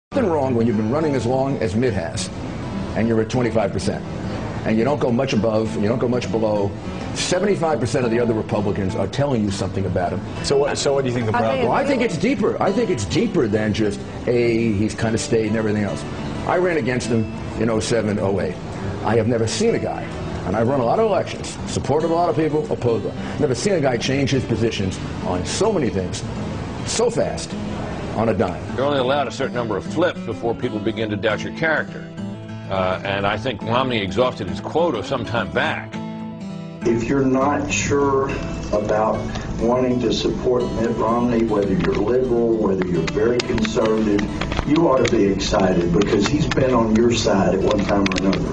Nothing wrong when you've been running as long as Mitt has, and you're at 25%, and you don't go much above, and you don't go much below. 75% of the other Republicans are telling you something about him. So what do you think the problem? Well, I think it's deeper. I think it's deeper than just, he's kind of stayed and everything else. I ran against him in 07, 08. I have never seen a guy, and I've run a lot of elections, supported a lot of people, opposed them. Never seen a guy change his positions on so many things so fast. On a dime. You're only allowed a certain number of flips before people begin to doubt your character. And I think Romney exhausted his quota some time back. If you're not sure about wanting to support Mitt Romney, whether you're liberal, whether you're very conservative, you ought to be excited because he's been on your side at one time or another.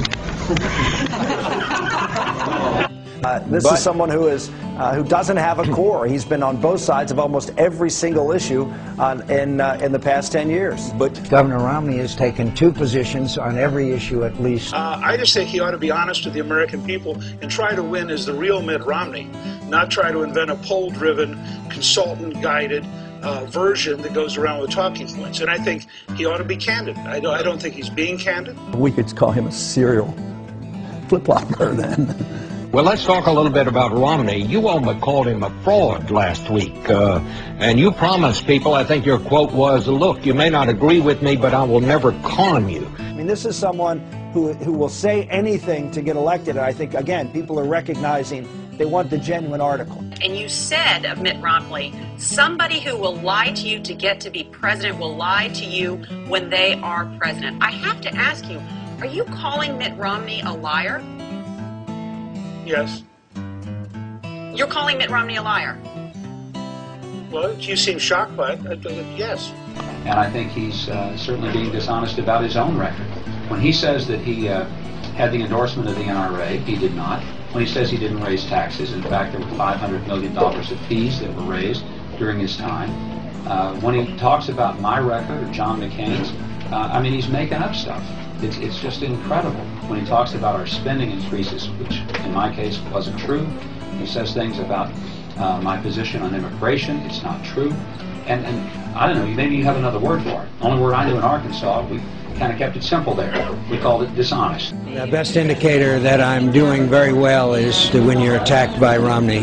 This is someone who doesn't have a core. He's been on both sides of almost every single issue in the past 10 years. But Governor Romney has taken two positions on every issue at least. I just think he ought to be honest with the American people and try to win as the real Mitt Romney, not try to invent a poll-driven, consultant-guided version that goes around with talking points. And I think he ought to be candid. I don't think he's being candid. We could call him a serial flip-flopper then. Well, let's talk a little bit about Romney. You almost called him a fraud last week, and you promised people, I think your quote was, look, you may not agree with me, but I will never con you. I mean, this is someone who will say anything to get elected, and I think, again, people are recognizing they want the genuine article. And you said of Mitt Romney, somebody who will lie to you to get to be president will lie to you when they are president. I have to ask you, are you calling Mitt Romney a liar? Yes. You're calling Mitt Romney a liar? Well, you seem shocked by it. Yes. And I think he's certainly being dishonest about his own record. When he says that he had the endorsement of the NRA, he did not. When he says he didn't raise taxes, in fact, there were $500 million of fees that were raised during his time. When he talks about my record or John McCain's, I mean, he's making up stuff. It's just incredible. When he talks about our spending increases, which in my case wasn't true, he says things about my position on immigration. It's not true. And I don't know, maybe you have another word for it. The only word I knew in Arkansas, we kind of kept it simple there. We called it dishonest. The best indicator that I'm doing very well is when you're attacked by Romney.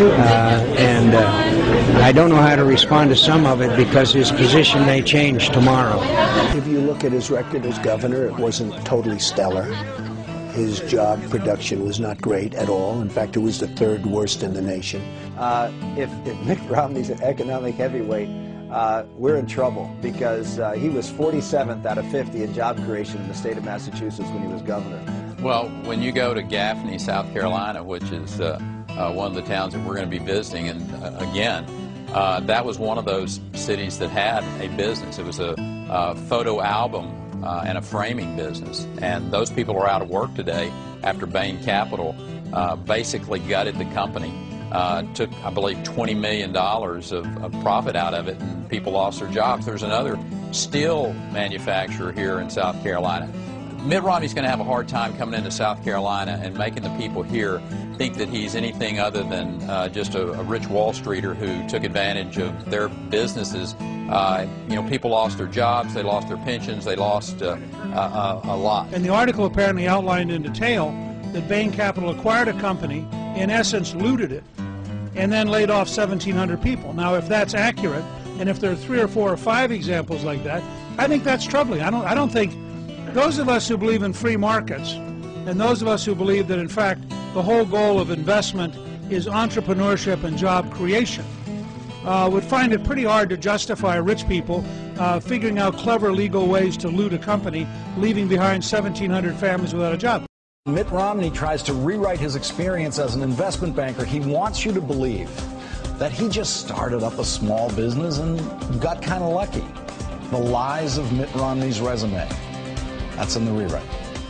And I don't know how to respond to some of it because his position may change tomorrow. If you look at his record as governor, it wasn't totally stellar. His job production was not great at all. In fact, it was the third worst in the nation. If Mitt Romney's an economic heavyweight, we're in trouble because he was 47th out of 50 in job creation in the state of Massachusetts when he was governor. Well, when you go to Gaffney, South Carolina, which is one of the towns that we're going to be visiting, and again, that was one of those cities that had a business. It was a photo album and a framing business, and those people are out of work today after Bain Capital basically gutted the company. Took, I believe, $20 million of profit out of it, and people lost their jobs. There's another steel manufacturer here in South Carolina. Mitt Romney's going to have a hard time coming into South Carolina and making the people here think that he's anything other than just a rich Wall Streeter who took advantage of their businesses. You know, people lost their jobs, they lost their pensions, they lost a lot. And the article apparently outlined in detail that Bain Capital acquired a company, in essence looted it, and then laid off 1,700 people. Now, if that's accurate, and if there are 3 or 4 or 5 examples like that, I think that's troubling. I don't think those of us who believe in free markets, and those of us who believe that, in fact, the whole goal of investment is entrepreneurship and job creation, would find it pretty hard to justify rich people figuring out clever legal ways to loot a company, leaving behind 1,700 families without a job. Mitt Romney tries to rewrite his experience as an investment banker. He wants you to believe that he just started up a small business and got kind of lucky. The lies of Mitt Romney's resume. That's in the rewrite.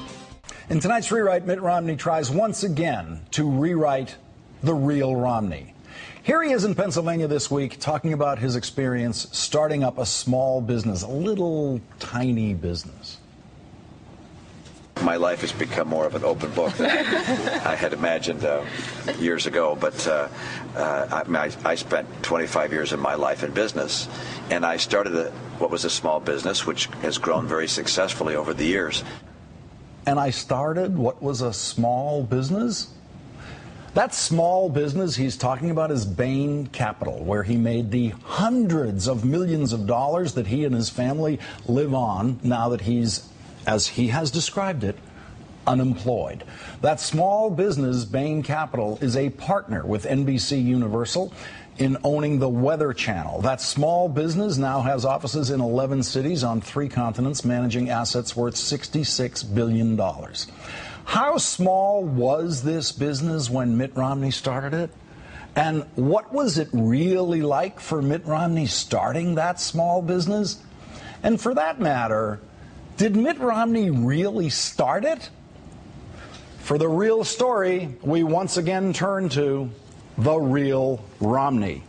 In tonight's rewrite, Mitt Romney tries once again to rewrite the real Romney. Here he is in Pennsylvania this week talking about his experience starting up a small business, a little tiny business. my life has become more of an open book than I had imagined years ago. But I spent 25 years of my life in business, and I started what was a small business, which has grown very successfully over the years. And I started what was a small business? That small business he's talking about is Bain Capital, where he made the hundreds of millions of dollars that he and his family live on now that he's, as he has described it, unemployed. That small business, Bain Capital, is a partner with NBC Universal in owning the Weather Channel. That small business now has offices in 11 cities on 3 continents, managing assets worth $66 billion. How small was this business when Mitt Romney started it? And what was it really like for Mitt Romney starting that small business? And for that matter, did Mitt Romney really start it? For the real story, we once again turn to the real Romney.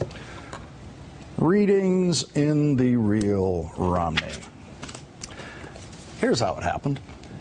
Readings in the real Romney. Here's how it happened.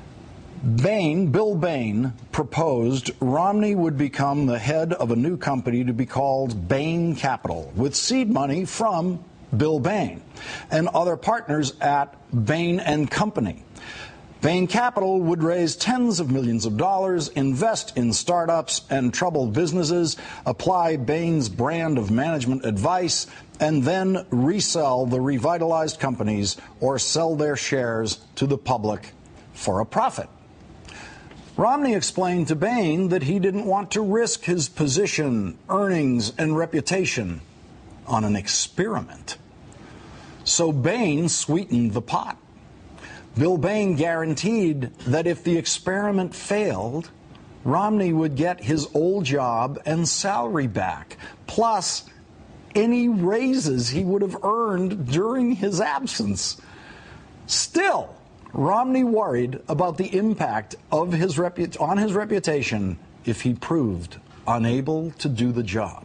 Bill Bain, proposed Romney would become the head of a new company to be called Bain Capital, with seed money from Bill Bain and other partners at Bain and Company. Bain Capital would raise tens of millions of dollars, invest in startups and troubled businesses, apply Bain's brand of management advice, and then resell the revitalized companies or sell their shares to the public for a profit. Romney explained to Bain that he didn't want to risk his position, earnings, and reputation on an experiment. So Bain sweetened the pot. Bill Bain guaranteed that if the experiment failed, Romney would get his old job and salary back, plus any raises he would have earned during his absence. Still, Romney worried about the impact of on his reputation if he proved unable to do the job.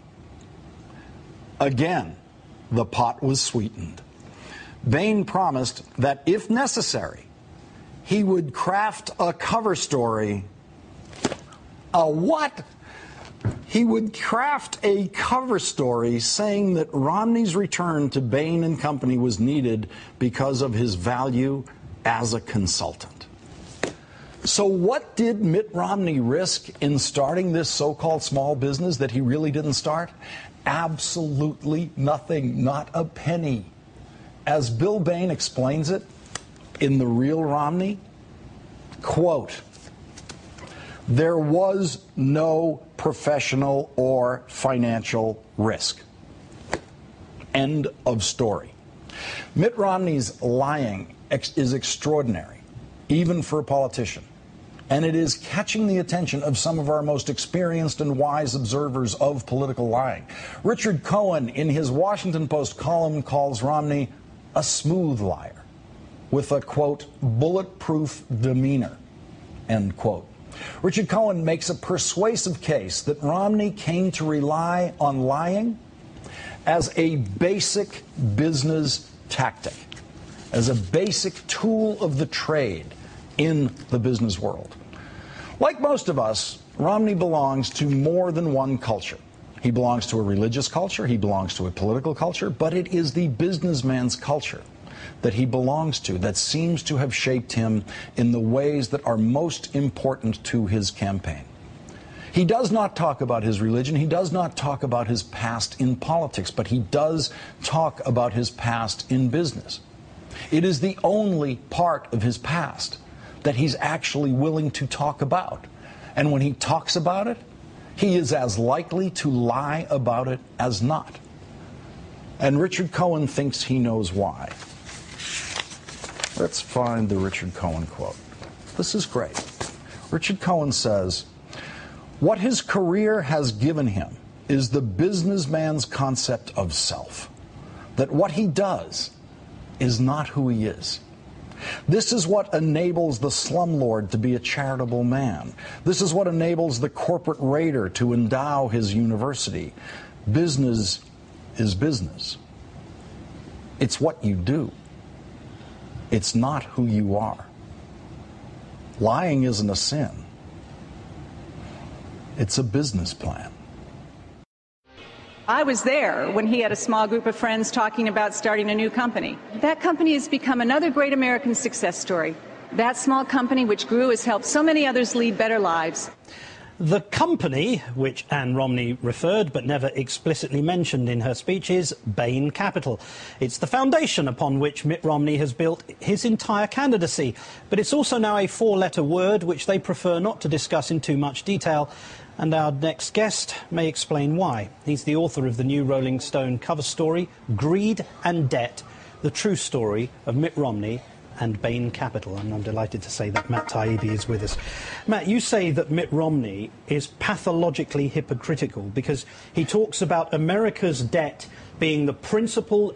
Again, the pot was sweetened. Bain promised that if necessary, he would craft a cover story. A what? He would craft a cover story saying that Romney's return to Bain and Company was needed because of his value as a consultant. So what did Mitt Romney risk in starting this so-called small business that he really didn't start? Absolutely nothing, not a penny. As Bill Bain explains it in The Real Romney, quote, there was no professional or financial risk. End of story. Mitt Romney's lying is extraordinary, even for a politician. And it is catching the attention of some of our most experienced and wise observers of political lying. Richard Cohen, in his Washington Post column, calls Romney a smooth liar with a, quote, bulletproof demeanor, end quote. Richard Cohen makes a persuasive case that Romney came to rely on lying as a basic business tactic, as a basic tool of the trade in the business world. Like most of us, Romney belongs to more than one culture. He belongs to a religious culture, he belongs to a political culture, but it is the businessman's culture that he belongs to that seems to have shaped him in the ways that are most important to his campaign. He does not talk about his religion, he does not talk about his past in politics, but he does talk about his past in business. It is the only part of his past that he's actually willing to talk about. And when he talks about it, he is as likely to lie about it as not. And Richard Cohen thinks he knows why. Let's find the Richard Cohen quote. This is great. Richard Cohen says, what his career has given him is the businessman's concept of self, that what he does is not who he is. This is what enables the slumlord to be a charitable man. This is what enables the corporate raider to endow his university. Business is business. It's what you do. It's not who you are. Lying isn't a sin. It's a business plan. I was there when he had a small group of friends talking about starting a new company. That company has become another great American success story. That small company, which grew, has helped so many others lead better lives. The company, which Anne Romney referred but never explicitly mentioned in her speech, is Bain Capital. It's the foundation upon which Mitt Romney has built his entire candidacy. But it's also now a four-letter word which they prefer not to discuss in too much detail. And our next guest may explain why. He's the author of the new Rolling Stone cover story, Greed and Debt, the true story of Mitt Romney and Bain Capital. And I'm delighted to say that Matt Taibbi is with us. Matt, you say that Mitt Romney is pathologically hypocritical because he talks about America's debt being the principal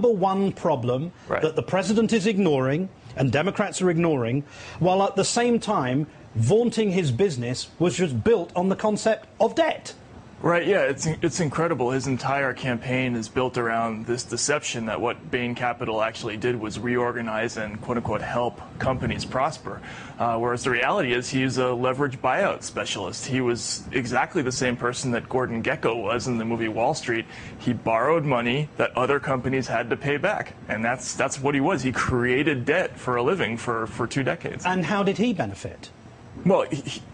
#1 problem that the president is ignoring and Democrats are ignoring, while at the same time vaunting his business was just built on the concept of debt. Right, yeah, it's incredible. His entire campaign is built around this deception that what Bain Capital actually did was reorganize and quote-unquote help companies prosper. Whereas the reality is he's a leverage buyout specialist. He was exactly the same person that Gordon Gekko was in the movie Wall Street. He borrowed money that other companies had to pay back. And that's what he was. He created debt for a living for 2 decades. And how did he benefit? Well,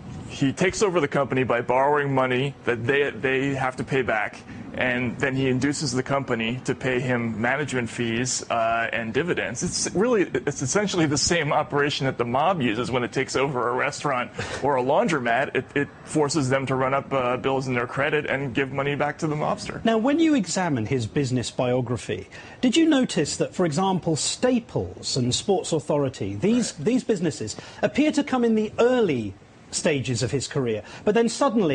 he takes over the company by borrowing money that they have to pay back, and then he induces the company to pay him management fees and dividends. It's essentially the same operation that the mob uses when it takes over a restaurant or a laundromat. It forces them to run up bills in their credit and give money back to the mobster. Now, when you examine his business biography, did you notice that, for example, Staples and Sports Authority, these businesses appear to come in the early stages of his career, but then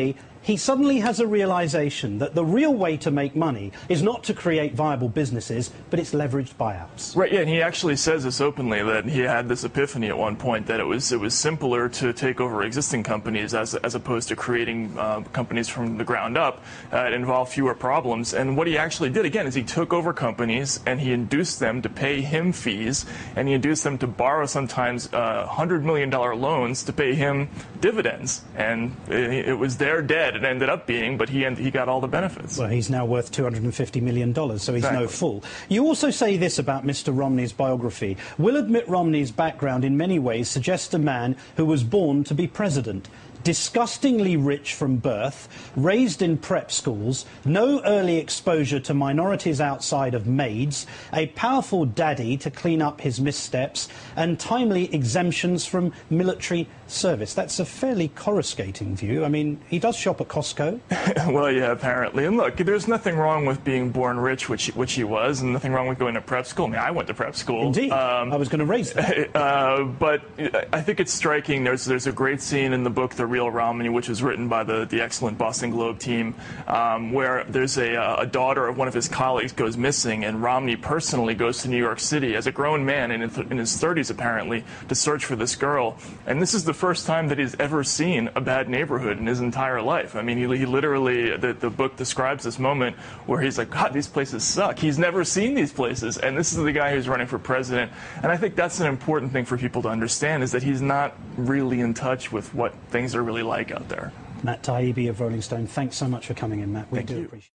he suddenly has a realization that the real way to make money is not to create viable businesses, but it's leveraged buyouts. Right, yeah, and he actually says this openly, that he had this epiphany at one point that it was simpler to take over existing companies as opposed to creating companies from the ground up. It involved fewer problems, and what he actually did, again, is he took over companies and he induced them to pay him fees, and he induced them to borrow sometimes $100 million loans to pay him dividends, and it was their debt. It ended up being, but he got all the benefits. Well, he's now worth $250 million, so he's no fool. You also say this about Mr. Romney's biography. Willard Mitt Romney's background in many ways suggests a man who was born to be president. Disgustingly rich from birth, raised in prep schools, no early exposure to minorities outside of maids, a powerful daddy to clean up his missteps, and timely exemptions from military service. That's a fairly coruscating view. I mean, he does shop at Costco. Well, yeah, apparently. And look, there's nothing wrong with being born rich, which he was, and nothing wrong with going to prep school. I mean, I went to prep school. Indeed. I was going to raise that. But I think it's striking. There's a great scene in the book, The Real Romney, which was written by the excellent Boston Globe team, where there's a daughter of one of his colleagues goes missing, and Romney personally goes to New York City as a grown man in his 30s, apparently, to search for this girl. And this is the first time that he's ever seen a bad neighborhood in his entire life. I mean, he literally, the book describes this moment where he's like, God, these places suck. He's never seen these places, and this is the guy who's running for president. And I think that's an important thing for people to understand, is that he's not really in touch with what things are really like out there. Matt Taibbi of Rolling Stone, thanks so much for coming in, Matt. We do appreciate it.